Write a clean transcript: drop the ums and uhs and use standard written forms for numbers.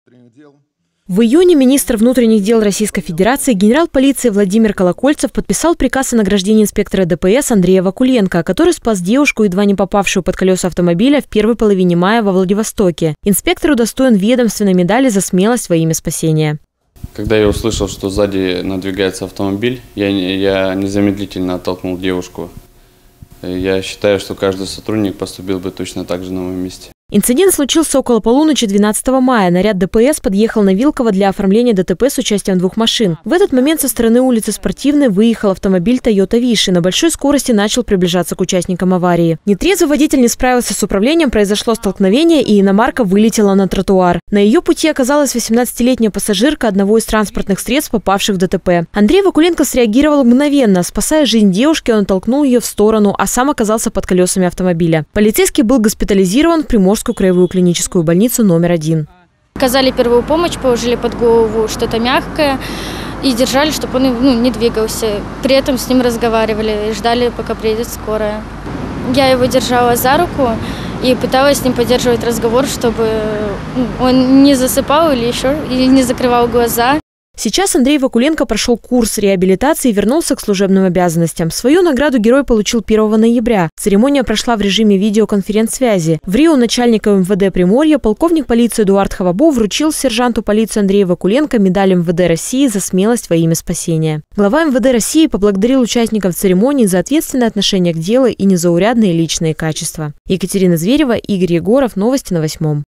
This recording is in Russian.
В июне министр внутренних дел Российской Федерации генерал полиции Владимир Колокольцев подписал приказ о награждении инспектора ДПС Андрея Вакуленко, который спас девушку, едва не попавшую под колеса автомобиля в первой половине мая во Владивостоке. Инспектор удостоен ведомственной медали за смелость во имя спасения. Когда я услышал, что сзади надвигается автомобиль, я незамедлительно оттолкнул девушку. Я считаю, что каждый сотрудник поступил бы точно так же на моем месте. Инцидент случился около полуночи 12 мая. Наряд ДПС подъехал на Вилково для оформления ДТП с участием двух машин. В этот момент со стороны улицы Спортивной выехал автомобиль Toyota Wish и на большой скорости начал приближаться к участникам аварии. Нетрезвый водитель не справился с управлением, произошло столкновение, и иномарка вылетела на тротуар. На ее пути оказалась 18-летняя пассажирка одного из транспортных средств, попавших в ДТП. Андрей Вакуленко среагировал мгновенно. Спасая жизнь девушки, он толкнул ее в сторону, а сам оказался под колесами автомобиля. Полицейский был госпитализирован в Приморскую краевую клиническую больницу номер 1. Оказали первую помощь, положили под голову что-то мягкое и держали, чтобы он не двигался. При этом с ним разговаривали и ждали, пока приедет скорая. Я его держала за руку и пыталась с ним поддерживать разговор, чтобы он не засыпал или не закрывал глаза. Сейчас Андрей Вакуленко прошел курс реабилитации и вернулся к служебным обязанностям. Свою награду герой получил 1 ноября. Церемония прошла в режиме видеоконференц-связи. В Рио начальника МВД Приморья полковник полиции Эдуард Хавабо вручил сержанту полиции Андрею Вакуленко медаль МВД России за смелость во имя спасения. Глава МВД России поблагодарил участников церемонии за ответственное отношение к делу и незаурядные личные качества. Екатерина Зверева, Игорь Егоров. Новости на 8.